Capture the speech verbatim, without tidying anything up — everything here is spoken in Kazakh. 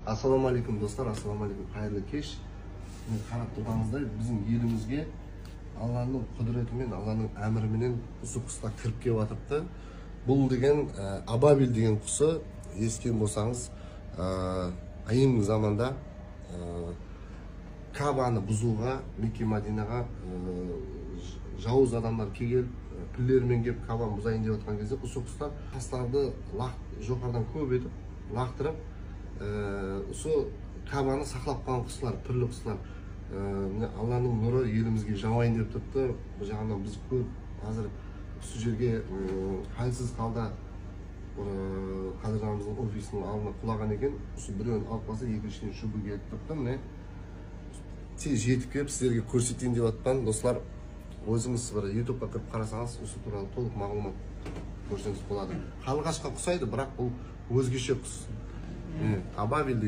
Assalamu alaikum dostlar, assalamu alaikum. Hayırlı kеш. Мен қарап тұрғаныңыздай, біздің елімізге Алланың құдіретімен, Алланың әміріменен осы құсқа кіріп келіп жатырыпты. Бұл деген Абабил деген құсы, естіген болсаңыз, айым заманда Кабаны бұзуға, Мекке Мадинаға жауыз адамдар келіп, піллерімен келіп Кабаны бұзайын деп жатқан кезде, осы құстар тастарды жоғарыдан көп етіп, лақтырып, осы Кабаны сақлап қалған құсылар, пірлі құсылар. Алланың нұры елімізге жауайын деп тұрыпты. Бұл жағынан біз көп қазір осы жерге халсіз қалда қадыржанымыздың офисінің алдына құлаған екен. Осы біреуін алып қалса, екіншіден шүбі келіп тұрыпты. Міне тез жетіп келіп сіздерге көрсетейін деп жатқан достар, өзіңіз бір ютубқа кіріп қарасаңыз, осы туралы толық мағлұмат көрсеңіз болады. Қарлығашқа ұқсайды, бірақ бұл өзгеше құс. Абабил